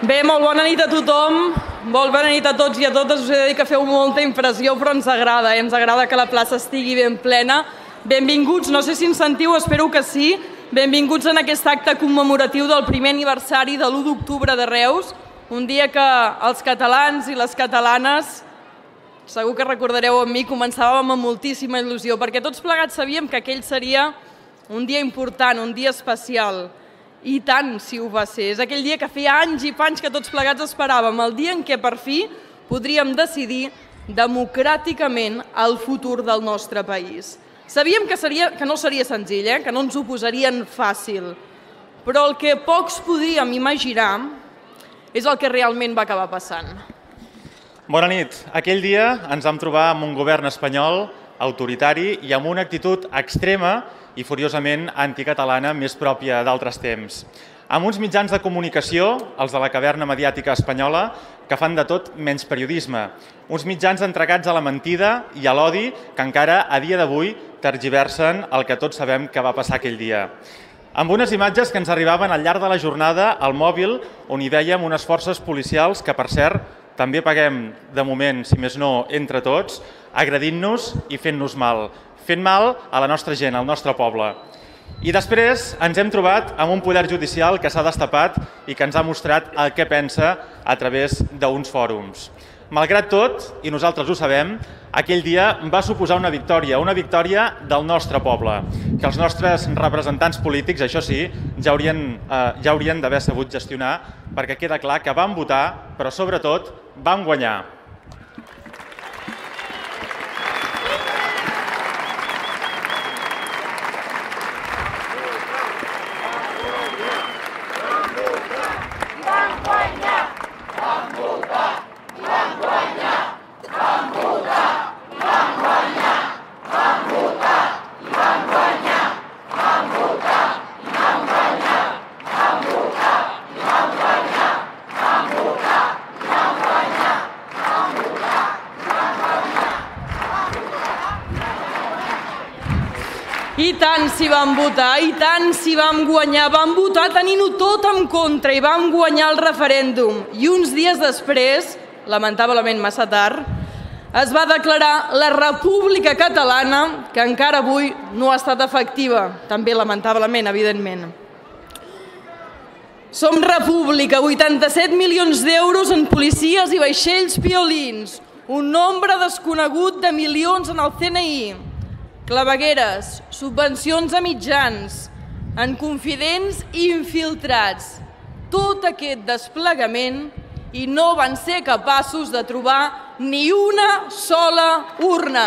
Bé, molt bona nit a tothom, molt bona nit a tots i a totes. Us he de dir que feu molta impressió, però ens agrada que la plaça estigui ben plena. Benvinguts, no sé si ens sentiu, espero que sí, benvinguts en aquest acte commemoratiu del primer aniversari de l'1 d'octubre de Reus, un dia que els catalans i les catalanes, segur que recordareu amb mi, començàvem amb moltíssima il·lusió, perquè tots plegats sabíem que aquell seria un dia important, un dia especial. I tant si ho va ser. És aquell dia que feia anys i panys que tots plegats esperàvem, el dia en què per fi podríem decidir democràticament el futur del nostre país. Sabíem que no seria senzill, que no ens ho posarien fàcil, però el que pocs podríem imaginar és el que realment va acabar passant. Bona nit. Aquell dia ens vam trobar amb un govern espanyol autoritari i amb una actitud extrema i furiosament anticatalana més pròpia d'altres temps. Amb uns mitjans de comunicació, els de la caverna mediàtica espanyola, que fan de tot menys periodisme. Uns mitjans entregats a la mentida i a l'odi que encara a dia d'avui tergiversen el que tots sabem que va passar aquell dia. Amb unes imatges que ens arribaven al llarg de la jornada al mòbil on hi vèiem unes forces policials que, per cert, també paguem de moment, si més no, entre tots, agredint-nos i fent-nos mal. Fent mal a la nostra gent, al nostre poble. I després ens hem trobat amb un poder judicial que s'ha destapat i que ens ha mostrat el que pensa a través d'uns fòrums. Malgrat tot, i nosaltres ho sabem, aquell dia va suposar una victòria del nostre poble, que els nostres representants polítics, això sí, ja haurien d'haver sabut gestionar, perquè queda clar que vam votar, però sobretot vam guanyar. I tant si vam votar, i tant si vam guanyar. Vam votar tenint-ho tot en contra i vam guanyar el referèndum. I uns dies després, lamentablement massa tard, es va declarar la República Catalana, que encara avui no ha estat efectiva, també lamentablement, evidentment. Som república, 87 milions d'euros en policies i vaixells piolins, un nombre desconegut de milions en el CNI, clavegueres, subvencions a mitjans, en confidents i infiltrats. Tot aquest desplegament i no van ser capaços de trobar ni una sola urna.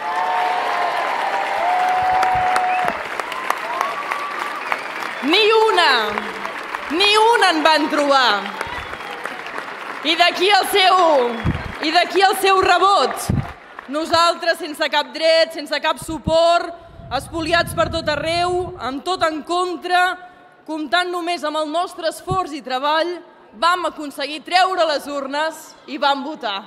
Ni una en van trobar. I d'aquí el seu rebot. Nosaltres, sense cap dret, sense cap suport, espoliats per tot arreu, amb tot en contra, comptant només amb el nostre esforç i treball, vam aconseguir treure les urnes i vam votar.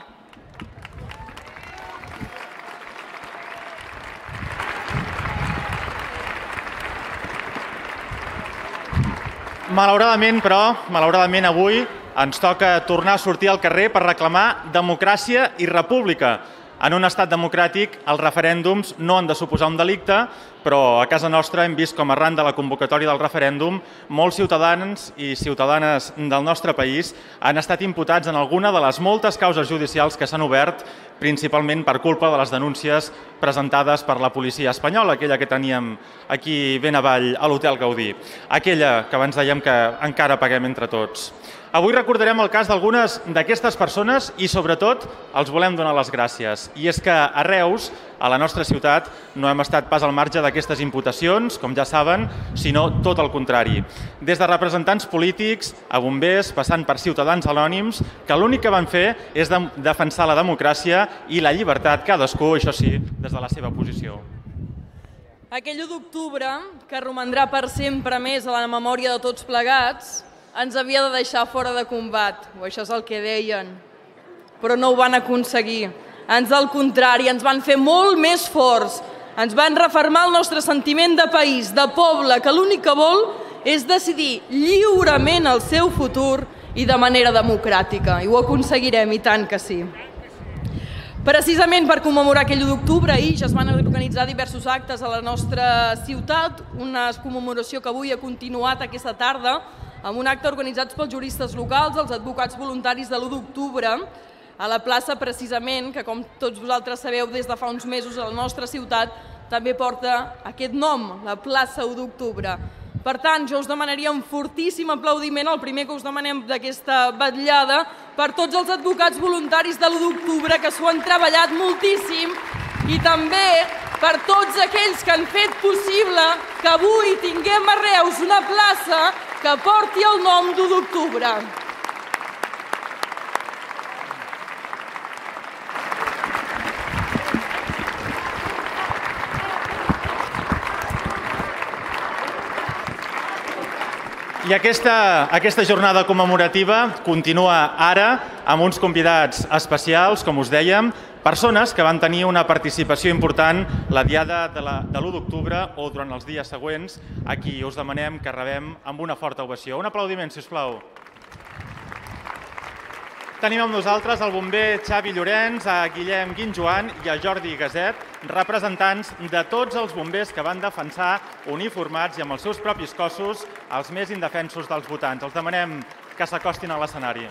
Malauradament avui ens toca tornar a sortir al carrer per reclamar democràcia i república. En un estat democràtic, els referèndums no han de suposar un delicte, però a casa nostra hem vist com arran de la convocatòria del referèndum molts ciutadans i ciutadanes del nostre país han estat imputats en alguna de les moltes causes judicials que s'han obert, principalment per culpa de les denúncies presentades per la policia espanyola, aquella que teníem aquí ben avall a l'Hotel Gaudí, aquella que abans dèiem que encara paguem entre tots. Avui recordarem el cas d'algunes d'aquestes persones i, sobretot, els volem donar les gràcies. I és que a Reus, a la nostra ciutat, no hem estat pas al marge d'aquestes imputacions, com ja saben, sinó tot el contrari. Des de representants polítics a bombers, passant per ciutadans anònims, que l'únic que van fer és defensar la democràcia i la llibertat, cadascú, això sí, des de la seva posició. Aquell 1 d'octubre, que romandrà per sempre més a la memòria de tots plegats, ens havia de deixar fora de combat, o això és el que deien, però no ho van aconseguir. Ans al contrari, ens van fer molt més forts, ens van refermar el nostre sentiment de país, de poble, que l'únic que vol és decidir lliurement el seu futur i de manera democràtica. I ho aconseguirem, i tant que sí. Precisament per commemorar aquell 1 d'octubre, ahir ja es van organitzar diversos actes a la nostra ciutat, una commemoració que avui ha continuat aquesta tarda, amb un acte organitzat pels juristes locals, els advocats voluntaris de l'1 d'octubre, a la plaça precisament, que com tots vosaltres sabeu des de fa uns mesos a la nostra ciutat, també porta aquest nom, la plaça 1 d'octubre. Per tant, jo us demanaria un fortíssim aplaudiment, el primer que us demanem d'aquesta vetllada, per tots els advocats voluntaris de l'1 d'octubre que s'ho han treballat moltíssim i també per tots aquells que han fet possible que avui tinguem a Reus una plaça que porti el nom d'1 d'octubre. I aquesta jornada commemorativa continua ara amb uns convidats especials, com us dèiem, persones que van tenir una participació important la diada de l'1 d'octubre o durant els dies següents, a qui us demanem que rebem amb una forta ovació. Un aplaudiment, si us plau. Tenim amb nosaltres el bomber Xavi Llorenç, a Guillem Guinjoan i a Jordi Gaset, representants de tots els bombers que van defensar uniformats i amb els seus propis cossos els més indefensos dels votants. Els demanem que s'acostin a l'escenari.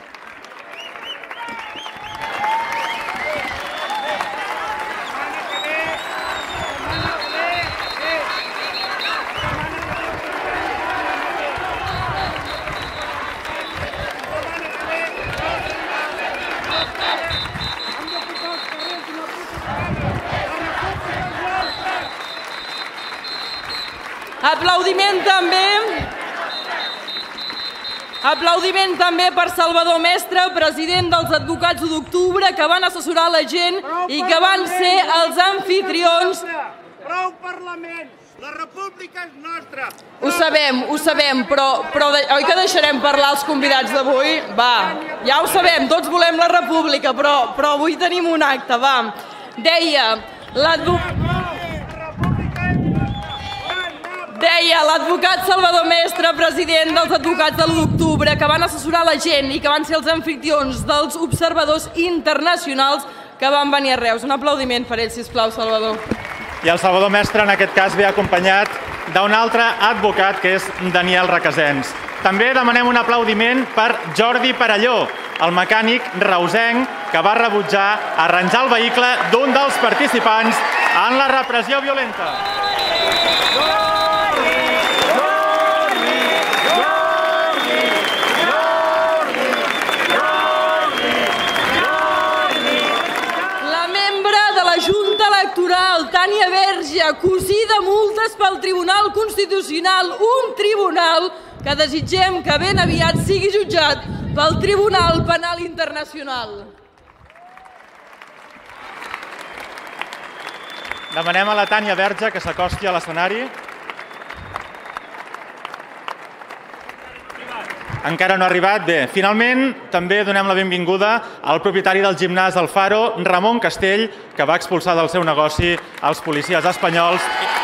Aplaudiment també per Salvador Mestre, president dels advocats 1 d'octubre, que van assessorar la gent i que van ser els anfitrions. Prou Parlament! La república és nostra! Ho sabem, però oi que deixarem parlar els convidats d'avui? Va, ja ho sabem, tots volem la república, però avui tenim un acte, va. Deia l'advocat Salvador Mestre, president dels advocats de l'1 d'octubre, que van assessorar la gent i que van ser els anfitrions dels observadors internacionals que van venir a Reus. Un aplaudiment per ell, sisplau, Salvador. I el Salvador Mestre, en aquest cas, ve acompanyat d'un altre advocat, que és Daniel Requesens. També demanem un aplaudiment per Jordi Perelló, el mecànic reusenc que va rebutjar arranjar el vehicle d'un dels participants en la repressió violenta. Tània Verge, cosida multes pel Tribunal Constitucional, un tribunal que desitgem que ben aviat sigui jutjat pel Tribunal Penal Internacional. Demanem a la Tània Verge que s'acosti a l'escenari. Encara no ha arribat. Bé, finalment també donem la benvinguda al propietari del gimnàs El Faro, Ramon Castell, que va expulsar del seu negoci els policies espanyols.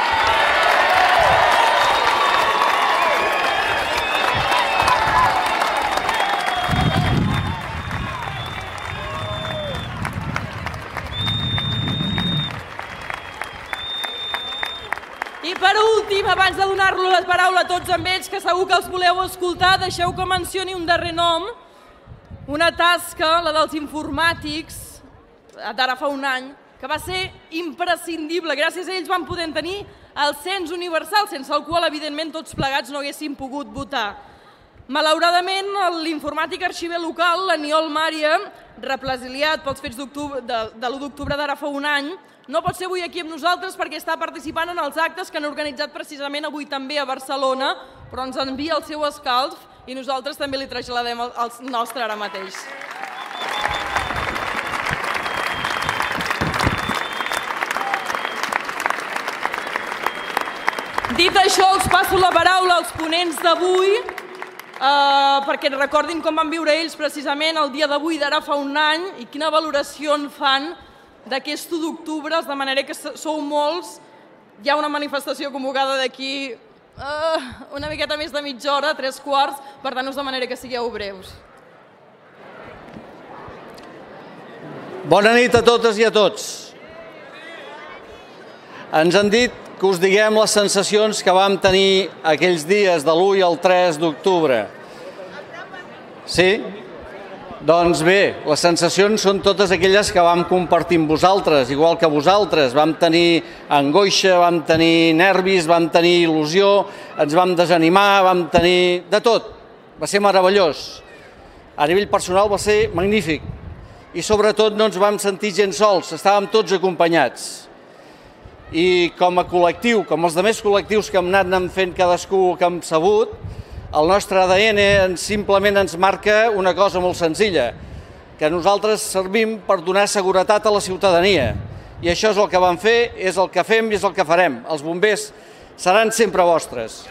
I per últim, abans de donar-lo la paraula a tots amb ells, que segur que els voleu escoltar, deixeu que mencioni un darrer nom, una tasca, la dels informàtics, d'ara fa un any, que va ser imprescindible. Gràcies a ells vam poder tenir el cens universal, sense el qual, evidentment, tots plegats no haguéssim pogut votar. Malauradament, l'informàtic arxiver local, l'Aniol Mària, represaliat pels fets de l'1 d'octubre d'ara fa un any, no pot ser avui aquí amb nosaltres perquè està participant en els actes que han organitzat precisament avui també a Barcelona, però ens envia el seu escalf i nosaltres també li traslladem el nostre ara mateix. Dit això, els passo la paraula als ponents d'avui perquè recordin com van viure ells precisament el dia d'avui d'ara fa un any i quina valoració en fan d'aquest 1 d'octubre. De manera que sou molts, hi ha una manifestació convocada d'aquí una miqueta més de mitja hora, 3/4, per tant us demanaré que sigueu breus. Bona nit a totes i a tots. Ens han dit que us diguem les sensacions que vam tenir aquells dies de l'1 al 3 d'octubre. Sí? Doncs bé, les sensacions són totes aquelles que vam compartir amb vosaltres, igual que vosaltres. Vam tenir angoixa, vam tenir nervis, vam tenir il·lusió, ens vam desanimar, vam tenir de tot. Va ser meravellós. A nivell personal va ser magnífic. I sobretot no ens vam sentir gens sols, estàvem tots acompanyats. I com a col·lectiu, com els altres col·lectius que hem anat fent cadascú que hem sabut, el nostre ADN simplement ens marca una cosa molt senzilla, que nosaltres servim per donar seguretat a la ciutadania. I això és el que vam fer, és el que fem i és el que farem. Els bombers seran sempre vostres.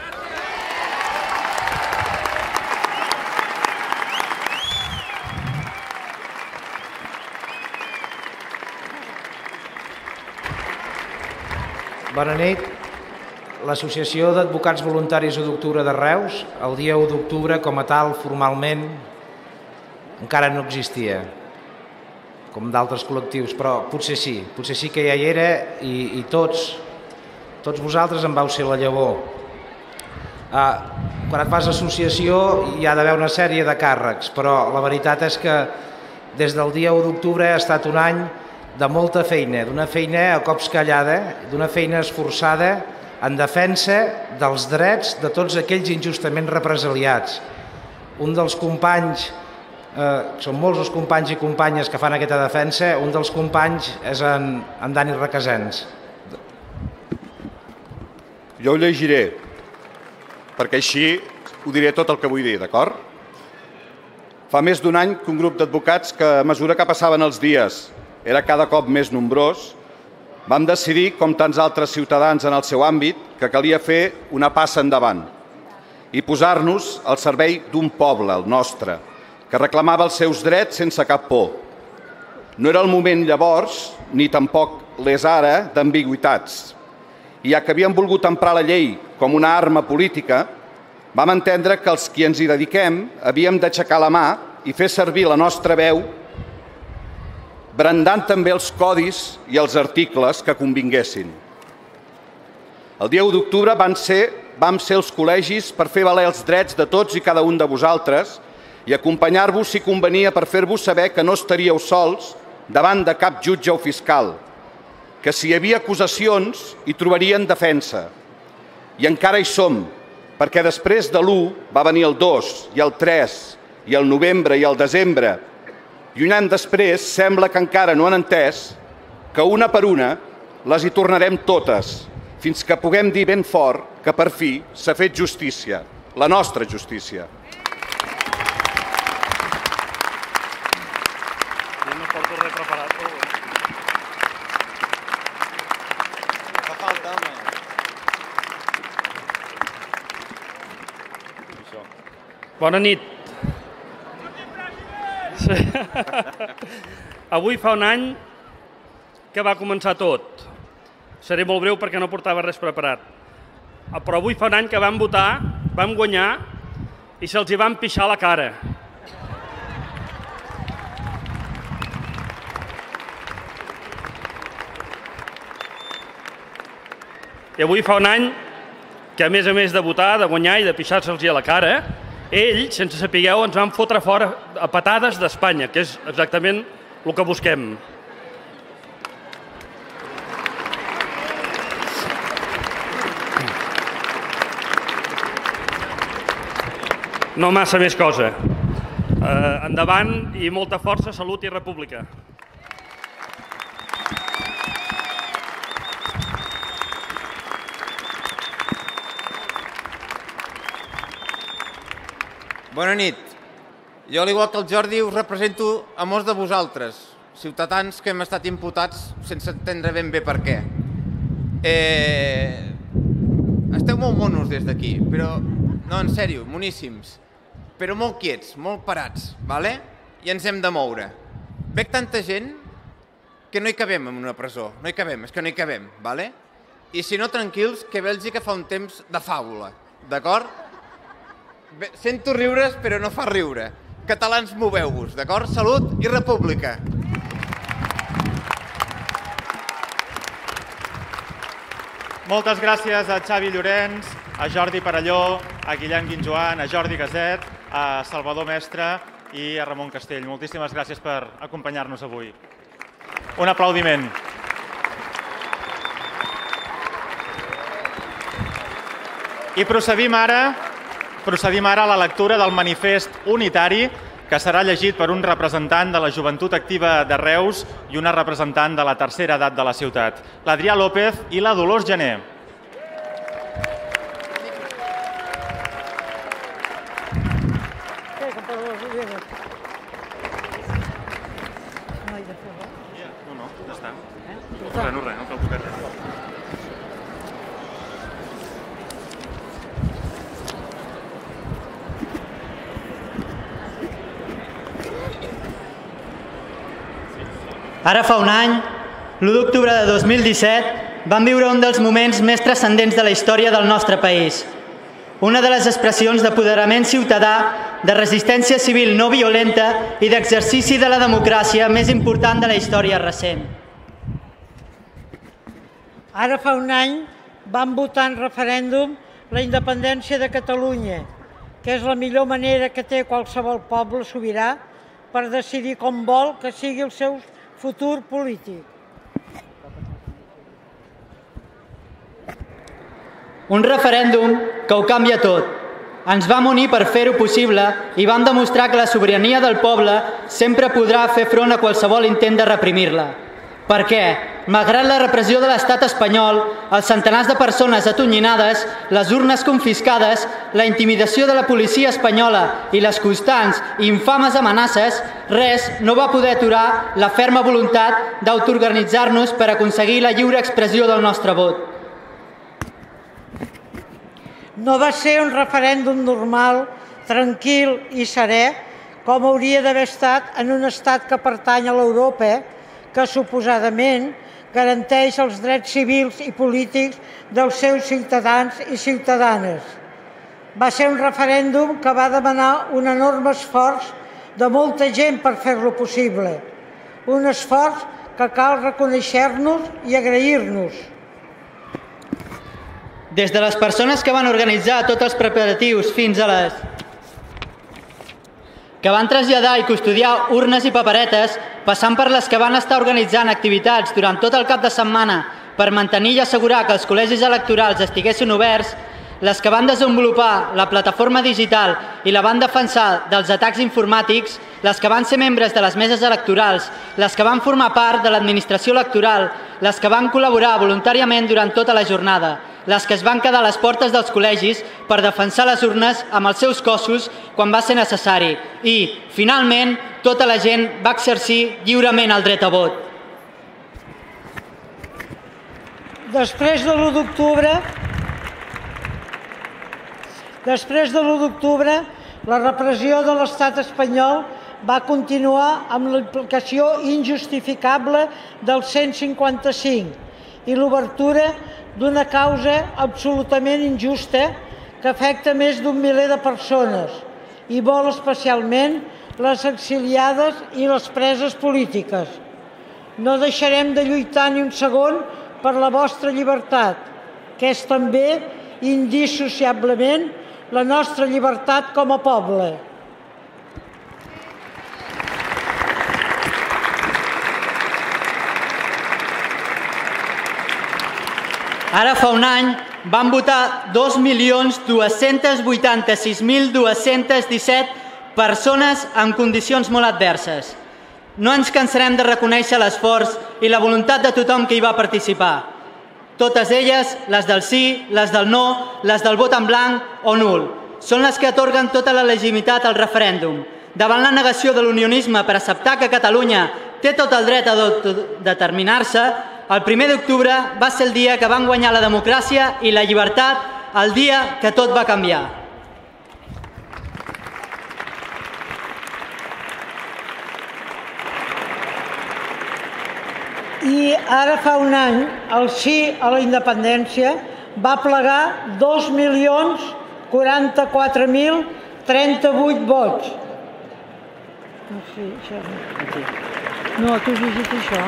Bona nit. L'Associació d'Advocats Voluntaris 1 d'octubre de Reus, el dia 1 d'octubre com a tal, formalment, encara no existia, com d'altres col·lectius, però potser sí que ja hi era i tots vosaltres en vau ser la llavor. Quan et fas associació hi ha d'haver una sèrie de càrrecs, però la veritat és que des del dia 1 d'octubre ha estat un any de molta feina, d'una feina a cops callada, d'una feina esforçada en defensa dels drets de tots aquells injustament represaliats. Un dels companys, són molts els companys i companyes que fan aquesta defensa, un dels companys és en Dani Requesens. Jo ho llegiré, perquè així ho diré tot el que vull dir, d'acord? Fa més d'un any que un grup d'advocats que a mesura que passaven els dies era cada cop més nombrós, vam decidir, com tants altres ciutadans en el seu àmbit, que calia fer una passa endavant i posar-nos al servei d'un poble, el nostre, que reclamava els seus drets sense cap por. No era el moment llavors, ni tampoc l'és ara, d'ambigüitats. I ja que havíem volgut emprar la llei com una arma política, vam entendre que els qui ens hi dediquem havíem d'aixecar la mà i fer servir la nostra veu brandant també els codis i els articles que convinguessin. El dia 1 d'octubre vam ser els col·legis per fer valer els drets de tots i cada un de vosaltres i acompanyar-vos si convenia per fer-vos saber que no estaríeu sols davant de cap jutge o fiscal, que si hi havia acusacions hi trobarien defensa. I encara hi som, perquè després de l'1 va venir el 2 i el 3 i el novembre i el desembre. I un any després sembla que encara no han entès que una per una les hi tornarem totes, fins que puguem dir ben fort que per fi s'ha fet justícia, la nostra justícia. Jo no porto res preparat, però... Fa falta, home. Bona nit. Avui fa un any que va començar tot. Seré molt breu perquè no portava res preparat. Però avui fa un any que vam votar, vam guanyar i se'ls hi van pixar la cara. I avui fa un any que a més de votar, de guanyar i de pixar-se'ls a la cara, ells, sense sapigueu, ens van fotre fora a patades d'Espanya, que és exactament el que busquem. No massa més cosa. Endavant i molta força, salut i república. Bona nit. Jo, al igual que el Jordi, us represento a molts de vosaltres, ciutadans que hem estat imputats sense entendre ben bé per què. Esteu molt monos des d'aquí, però... No, en sèrio, moníssims. Però molt quiets, molt parats, vale? I ens hem de moure. Veig tanta gent que no hi cabem en una presó. No hi cabem, és que no hi cabem, vale? I si no, tranquils, que Bèlgica fa un temps de fàbula, d'acord? Sento riures, però no fa riure. Catalans, moveu-vos, d'acord? Salut i república! Moltes gràcies a Xavi Llorenç, a Jordi Parelló, a Guillem Guinjoan, a Jordi Gaset, a Salvador Mestre i a Ramon Castell. Moltíssimes gràcies per acompanyar-nos avui. Un aplaudiment. I procedim ara a la lectura del manifest unitari que serà llegit per un representant de la Joventut Activa de Reus i una representant de la tercera edat de la ciutat, l'Adrià López i la Dolors Gené. No, ja està. No cal tocar res. Ara fa un any, l'1 d'octubre de 2017, vam viure un dels moments més transcendents de la història del nostre país. Una de les expressions d'apoderament ciutadà, de resistència civil no violenta i d'exercici de la democràcia més important de la història recent. Ara fa un any vam votar en referèndum la independència de Catalunya, que és la millor manera que té qualsevol poble sobirà per decidir com vol que sigui el seu futur polític. Un referèndum que ho canvia tot. Ens vam unir per fer-ho possible i vam demostrar que la sobirania del poble sempre podrà fer front a qualsevol intent de reprimir-la. Perquè, malgrat la repressió de l'estat espanyol, els centenars de persones atonyinades, les urnes confiscades, la intimidació de la policia espanyola i les constants i infames amenaces, res no va poder aturar la ferma voluntat d'autoorganitzar-nos per aconseguir la lliure expressió del nostre vot. No va ser un referèndum normal, tranquil i serè, com hauria d'haver estat en un estat que pertany a l'Europa, que suposadament garanteix els drets civils i polítics dels seus ciutadans i ciutadanes. Va ser un referèndum que va demanar un enorme esforç de molta gent per fer-lo possible. Un esforç que cal reconèixer-nos i agrair-nos. Des de les persones que van organitzar tots els preparatius fins a les que van traslladar i custodiar urnes i paperetes, passant per les que van estar organitzant activitats durant tot el cap de setmana per mantenir i assegurar que els col·legis electorals estiguessin oberts, les que van desenvolupar la plataforma digital i la van defensar dels atacs informàtics, les que van ser membres de les meses electorals, les que van formar part de l'administració electoral, les que van col·laborar voluntàriament durant tota la jornada, les que es van quedar a les portes dels col·legis per defensar les urnes amb els seus cossos quan va ser necessari i, finalment, tota la gent va exercir lliurement el dret a vot. Després de l'1 d'octubre, la repressió de l'estat espanyol va continuar amb l'aplicació injustificable del 155 i l'obertura d'una causa absolutament injusta que afecta més d'un miler de persones i molt especialment les exiliades i les preses polítiques. No deixarem de lluitar ni un segon per la vostra llibertat, que és també indissociablement la nostra llibertat com a poble. Ara fa un any van votar 2.286.217 persones en condicions molt adverses. No ens cansarem de reconèixer l'esforç i la voluntat de tothom que hi va participar. Totes elles, les del sí, les del no, les del vot en blanc o nul, són les que atorguen tota la legitimitat al referèndum. Davant la negació de l'unionisme per acceptar que Catalunya té tot el dret a determinar-se, el 1 d'octubre va ser el dia que van guanyar la democràcia i la llibertat, el dia que tot va canviar. I ara fa un any, el sí a la independència va plegar 2.044.038 vots. No, tu has llegit això?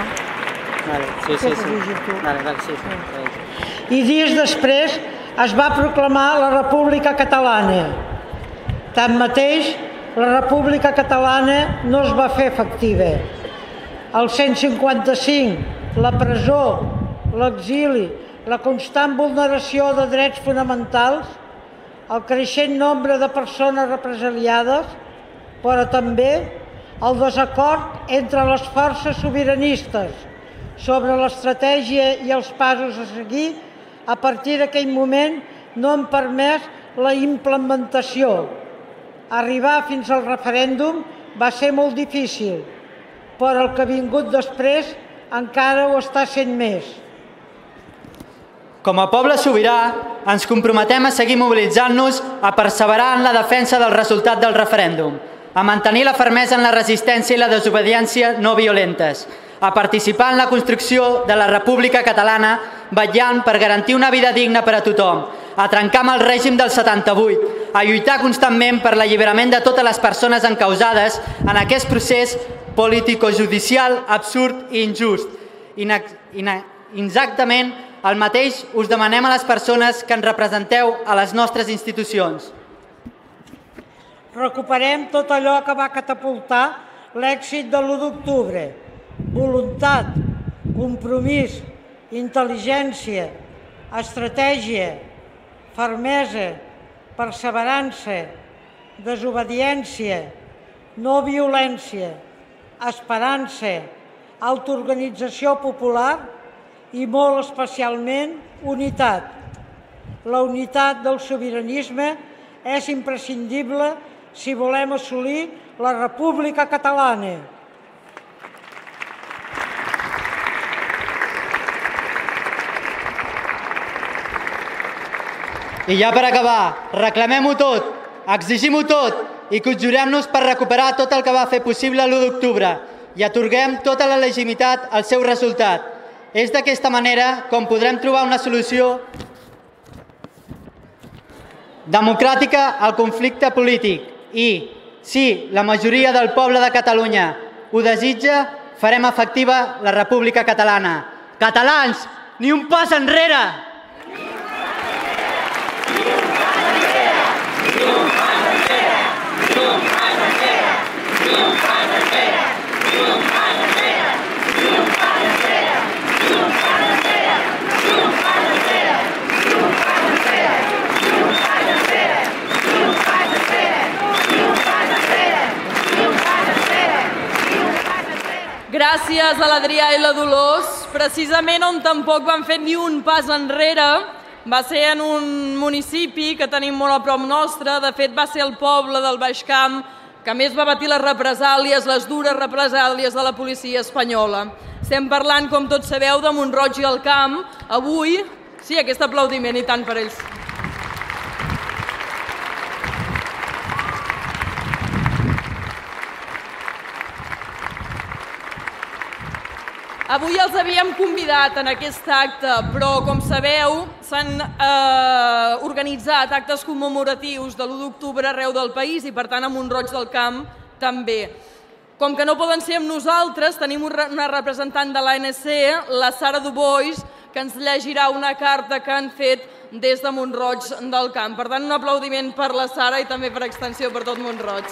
Sí. I dies després es va proclamar la República Catalana. Tanmateix, la República Catalana no es va fer efectiva. El 155, la presó, l'exili, la constant vulneració de drets fonamentals, el creixent nombre de persones represaliades, però també el desacord entre les forces sobiranistes sobre l'estratègia i els passos a seguir, a partir d'aquell moment no han permès la implementació. Arribar fins al referèndum va ser molt difícil, però el que ha vingut després encara ho està sent més. Com a poble sobirà, ens comprometem a seguir mobilitzant-nos, a perseverar en la defensa del resultat del referèndum, a mantenir la fermesa en la resistència i la desobediència no violentes, a participar en la construcció de la República Catalana, vetllant per garantir una vida digna per a tothom, a trencar amb el règim del 78, a lluitar constantment per l'alliberament de totes les persones encausades en aquest procés político-judicial absurd i injust. Exactament el mateix us demanem a les persones que ens representeu a les nostres institucions. Recuperem tot allò que va catapultar l'èxit de l'1 d'octubre. Voluntat, compromís, intel·ligència, estratègia, fermesa, perseverança, desobediència, no violència, esperança, autoorganització popular i molt especialment unitat. La unitat del sobiranisme és imprescindible si volem assolir la República Catalana. I ja per acabar, reclamem-ho tot, exigim-ho tot i conjurem-nos per recuperar tot el que va fer possible l'1 d'octubre i atorguem tota la legitimitat al seu resultat. És d'aquesta manera com podrem trobar una solució democràtica al conflicte polític i, si la majoria del poble de Catalunya ho desitja, farem efectiva la República Catalana. Catalans, ni un pas enrere! Gràcies a l'Adrià i la Dolors. Precisament on tampoc van fer ni un pas enrere va ser en un municipi que tenim molt a prop nostre. De fet, va ser el poble del Baix Camp que més va patir les represàlies, les dures represàlies de la policia espanyola. Estem parlant, com tots sabeu, de Mont-roig i el Camp. Avui, sí, aquest aplaudiment i tant per ells. Avui els havíem convidat en aquest acte, però, com sabeu, s'han organitzat actes commemoratius de l'1 d'octubre arreu del país i, per tant, a Mont-roig del Camp també. Com que no poden ser amb nosaltres, tenim una representant de l'ANC, la Sara Dubois, que ens llegirà una carta que han fet des de Mont-roig del Camp. Per tant, un aplaudiment per la Sara i també per extensió per tot Mont-roig.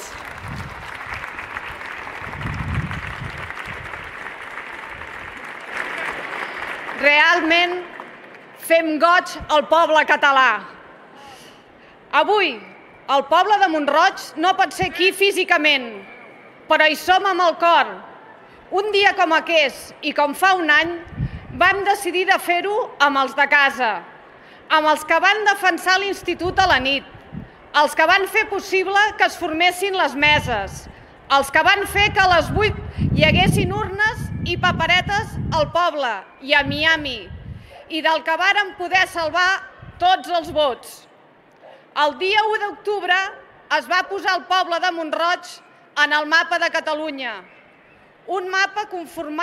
Realment fem goig al poble català. Avui, el poble de Mont-roig no pot ser aquí físicament, però hi som amb el cor. Un dia com aquest i com fa un any, vam decidir de fer-ho amb els de casa, amb els que van defensar l'institut a la nit, els que van fer possible que es formessin les meses, els que van fer que a les 8 hi haguessin urnes i paperetes al poble i a Miami, i del que varen poder salvar tots els vots. El dia 1 d'octubre es va posar el poble de Mont-roig en el mapa de Catalunya, un mapa conformat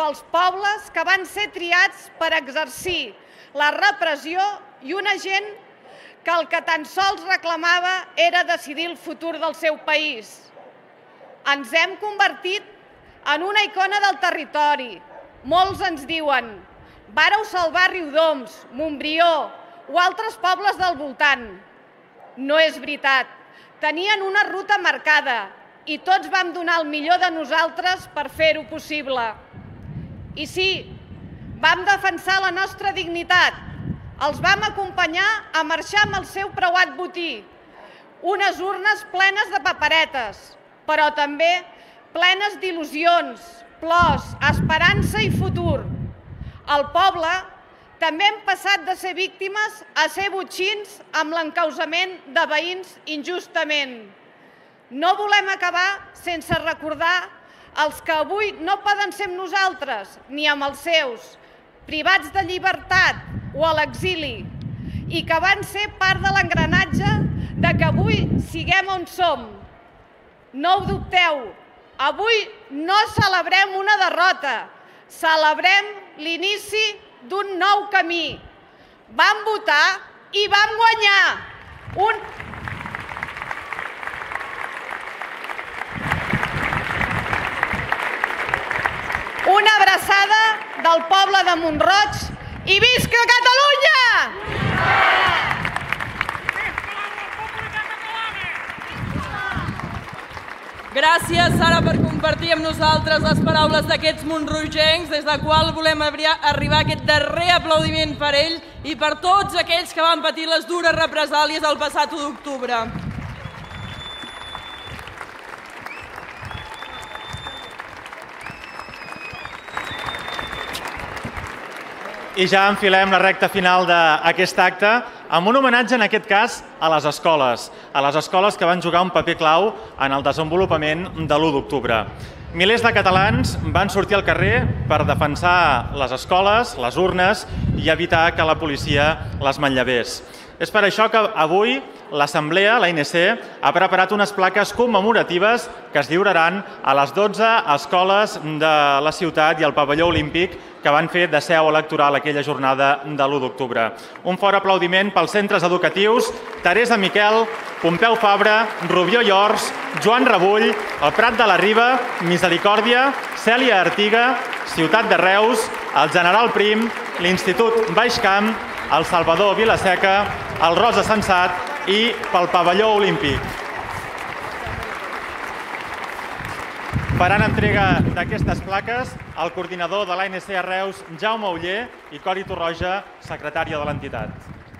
pels pobles que van ser triats per exercir la repressió i una gent que el que tan sols reclamava era decidir el futur del seu país. Ens hem convertit en una icona del territori. Molts ens diuen: vàreu salvar Riudoms, Montbrió o altres pobles del voltant. No és veritat. Tenien una ruta marcada i tots vam donar el millor de nosaltres per fer-ho possible. I sí, vam defensar la nostra dignitat. Els vam acompanyar a marxar amb el seu preuat botí. Unes urnes plenes de paperetes, però també plenes d'il·lusions, plors, esperança i futur. Al poble també hem passat de ser víctimes a ser botxins amb l'encausament de veïns injustament. No volem acabar sense recordar els que avui no poden ser amb nosaltres, ni amb els seus, privats de llibertat o a l'exili, i que van ser part de l'engranatge de que avui siguem on som. No ho dubteu, avui no celebrem una derrota, celebrem l'inici d'un nou camí. Vam votar i vam guanyar. Una abraçada del poble de Mont-roig i visca Catalunya! Gràcies, Sara, per compartir amb nosaltres les paraules d'aquests montrogencs, des del qual volem arribar a aquest darrer aplaudiment per ell i per tots aquells que van patir les dures represàlies el passat 1 d'octubre. I ja enfilem la recta final d'aquest acte amb un homenatge, en aquest cas, a les escoles que van jugar un paper clau en el desenvolupament de l'1 d'octubre. Milers de catalans van sortir al carrer per defensar les escoles, les urnes i evitar que la policia les manllevés. És per això que avui l'Assemblea, l'ANC, ha preparat unes plaques commemoratives que es lliuraran a les 12 escoles de la ciutat i al pavelló olímpic que van fer de seu electoral aquella jornada de l'1 d'octubre. Un fort aplaudiment pels centres educatius Teresa Miquel, Pompeu Fabra, Rubió i Ors, Joan Rebull, el Prat de la Riba, Misericòrdia, Cèlia Artiga, Ciutat de Reus, el General Prim, l'Institut Baix Camp, el Salvador Vilaseca, el Rosa Sensat i pel pavelló olímpic. Faran entrega d'aquestes plaques el coordinador de l'ANC a Reus, Jaume Oller, i Cori Torroja, secretària de l'entitat.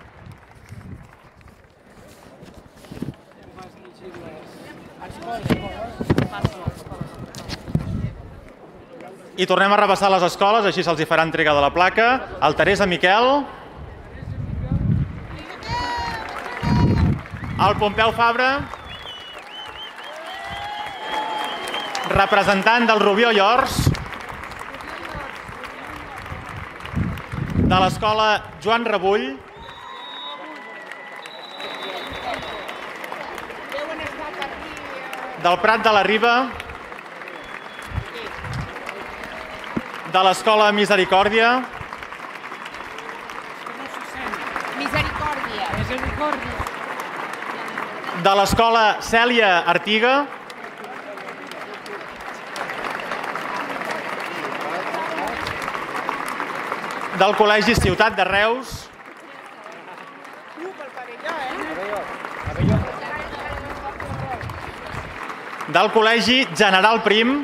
I tornem a repassar les escoles, així se'ls farà entrega de la placa. El Teresa Miquel, el Pompeu Fabra, representant del Rubió i Ors, de l'escola Joan Rebull, del Prat de la Riba, de l'escola Misericòrdia, de l'escola Cèlia Artiga, del Col·legi Ciutat de Reus, del Col·legi General Prim,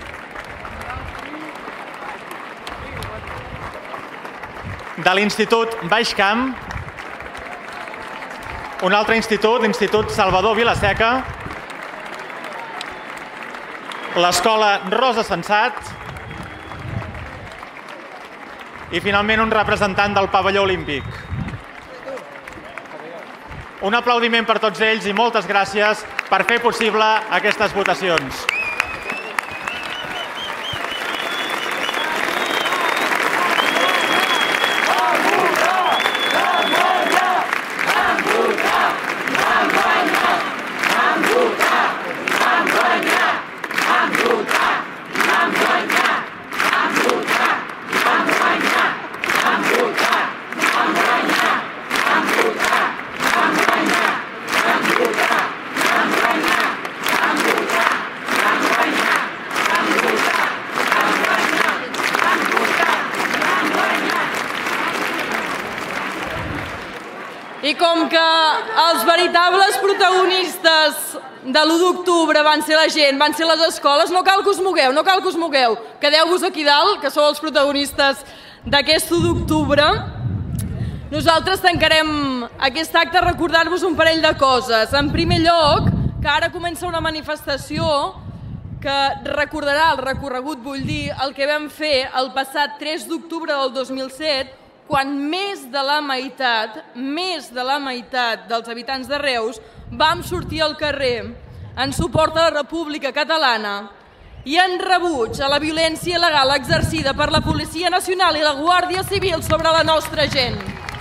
de l'Institut Baix Camp, un altre institut, l'Institut Salvador Vilaseca, l'escola Rosa Sensat i finalment un representant del pavelló olímpic. Un aplaudiment per tots ells i moltes gràcies per fer possible aquestes votacions. Vam votar! I com que els veritables protagonistes de l'1 d'octubre van ser la gent, van ser les escoles, no cal que us mogueu, quedeu-vos aquí dalt, que sou els protagonistes d'aquest 1 d'octubre. Nosaltres tancarem aquest acte recordant-vos un parell de coses. En primer lloc, que ara comença una manifestació que recordarà el recorregut, vull dir, el que vam fer el passat 3 d'octubre del 2007, quan més de la meitat dels habitants de Reus vam sortir al carrer en suport a la República Catalana i en rebuig a la violència il·legal exercida per la Policia Nacional i la Guàrdia Civil sobre la nostra gent.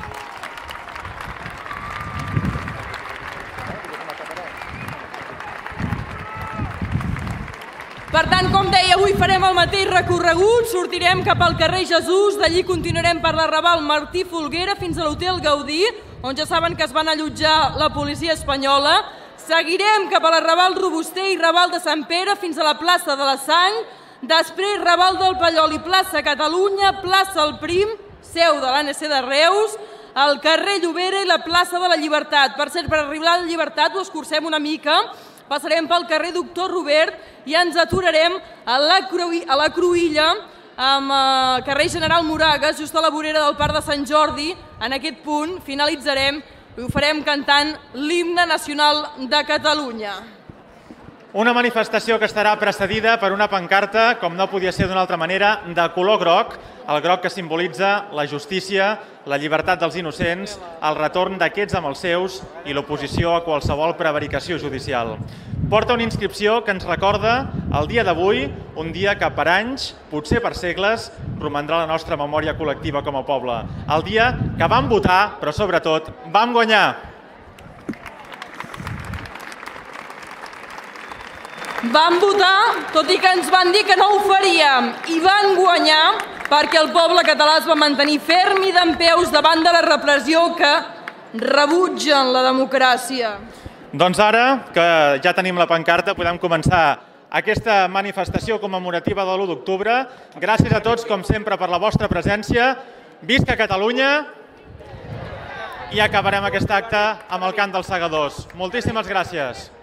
Per tant, com deia, avui farem el mateix recorregut, sortirem cap al carrer Jesús, d'allí continuarem per la Raval Martí Folguera fins a l'Hotel Gaudí, on ja saben que es van allotjar la policia espanyola. Seguirem cap a la Raval Robuster i Raval de Sant Pere fins a la plaça de la Sang, després Raval del Pallol i plaça Catalunya, plaça El Prim, seu de l'ANC de Reus, el carrer Llobera i la plaça de la Llibertat. Per cert, per arribar a la Llibertat ho escurcem una mica, passarem pel carrer Doctor Robert i ens aturarem a la Cruïlla amb el carrer General Moragues, just a la vorera del Parc de Sant Jordi. En aquest punt finalitzarem i ho farem cantant l'himne nacional de Catalunya. Una manifestació que estarà precedida per una pancarta, com no podia ser d'una altra manera, de color groc, el groc que simbolitza la justícia, la llibertat dels innocents, el retorn d'aquests amb els seus i l'oposició a qualsevol prevaricació judicial. Porta una inscripció que ens recorda el dia d'avui, un dia que per anys, potser per segles, romandrà la nostra memòria col·lectiva com a poble. El dia que vam votar, però sobretot vam guanyar. Vam votar, tot i que ens van dir que no ho faríem, i van guanyar perquè el poble català es va mantenir ferm i dempeus davant de la repressió que rebutgen la democràcia. Doncs ara, que ja tenim la pancarta, podem començar aquesta manifestació commemorativa de l'1 d'octubre. Gràcies a tots, com sempre, per la vostra presència. Visca Catalunya! I acabarem aquest acte amb el cant dels segadors. Moltíssimes gràcies.